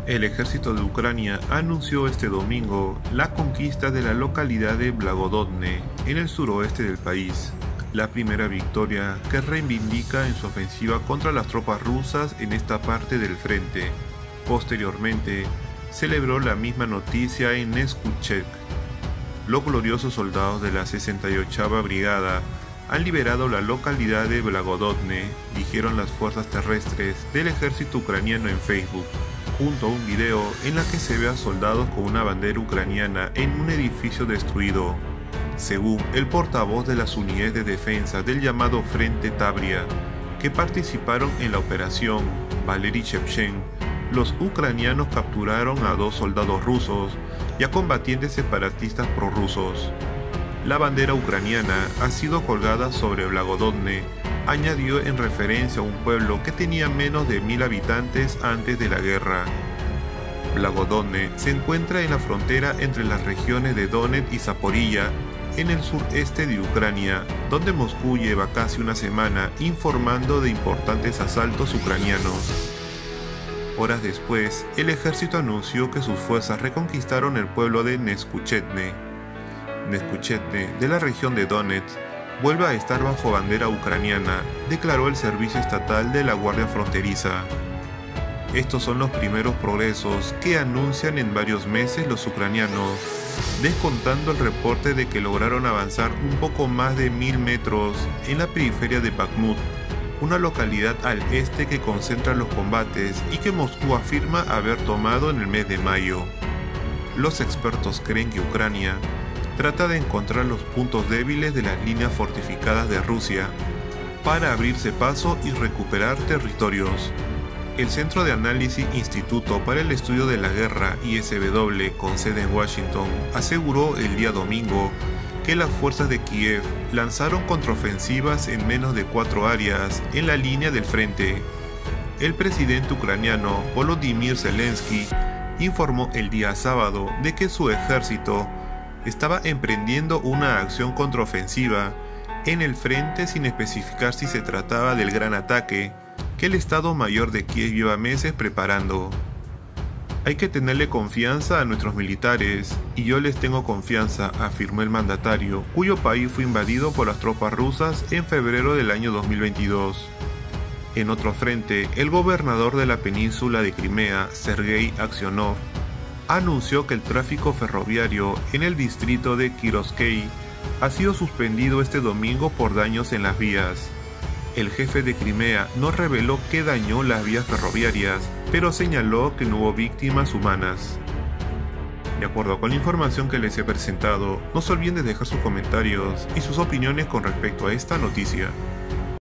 El ejército de Ucrania anunció este domingo la conquista de la localidad de Blagodotne, en el suroeste del país, la primera victoria que reivindica en su ofensiva contra las tropas rusas en esta parte del frente. Posteriormente, celebró la misma noticia en Neskutchek. Los gloriosos soldados de la 68ª Brigada han liberado la localidad de Blagodotne, dijeron las fuerzas terrestres del ejército ucraniano en Facebook, junto a un video en la que se ve a soldados con una bandera ucraniana en un edificio destruido. Según el portavoz de las unidades de defensa del llamado Frente Tabria, que participaron en la operación, Valery Shevchen, los ucranianos capturaron a 2 soldados rusos y a combatientes separatistas prorrusos. La bandera ucraniana ha sido colgada sobre Blagodotne, añadió en referencia a un pueblo que tenía menos de 1000 habitantes antes de la guerra. Blagodotne se encuentra en la frontera entre las regiones de Donetsk y Zaporilla, en el sureste de Ucrania, donde Moscú lleva casi una semana informando de importantes asaltos ucranianos. Horas después, el ejército anunció que sus fuerzas reconquistaron el pueblo de Neskutchne. Neskutchne, de la región de Donetsk, vuelve a estar bajo bandera ucraniana, declaró el Servicio Estatal de la Guardia Fronteriza. Estos son los primeros progresos que anuncian en varios meses los ucranianos, descontando el reporte de que lograron avanzar un poco más de 1000 metros en la periferia de Bakhmut, una localidad al este que concentra los combates y que Moscú afirma haber tomado en el mes de mayo. Los expertos creen que Ucrania trata de encontrar los puntos débiles de las líneas fortificadas de Rusia para abrirse paso y recuperar territorios. El Centro de Análisis Instituto para el Estudio de la Guerra, ISW, con sede en Washington, aseguró el día domingo que las fuerzas de Kiev lanzaron contraofensivas en menos de 4 áreas en la línea del frente. El presidente ucraniano Volodymyr Zelensky informó el día sábado de que su ejército estaba emprendiendo una acción contraofensiva en el frente sin especificar si se trataba del gran ataque que el Estado Mayor de Kiev lleva meses preparando. Hay que tenerle confianza a nuestros militares, y yo les tengo confianza, afirmó el mandatario, cuyo país fue invadido por las tropas rusas en febrero del año 2022. En otro frente, el gobernador de la península de Crimea, Sergei Aksionov, anunció que el tráfico ferroviario en el distrito de Kirovsky ha sido suspendido este domingo por daños en las vías. El jefe de Crimea no reveló qué dañó las vías ferroviarias, pero señaló que no hubo víctimas humanas. De acuerdo con la información que les he presentado, no se olviden de dejar sus comentarios y sus opiniones con respecto a esta noticia.